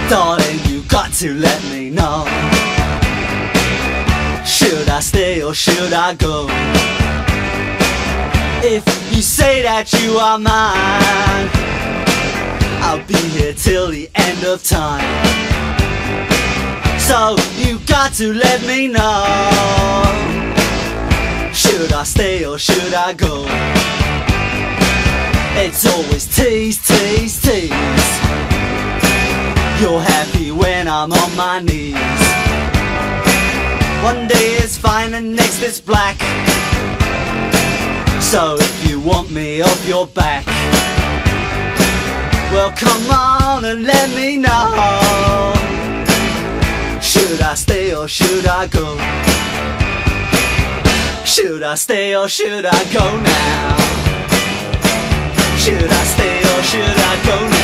Darling, you got to let me know. Should I stay or should I go? If you say that you are mine, I'll be here till the end of time. So you got to let me know. Should I stay or should I go? It's always tease, tease, tease. You're happy when I'm on my knees. One day it's fine and next it's black. So if you want me off your back, well come on and let me know. Should I stay or should I go? Should I stay or should I go now? Should I stay or should I go now?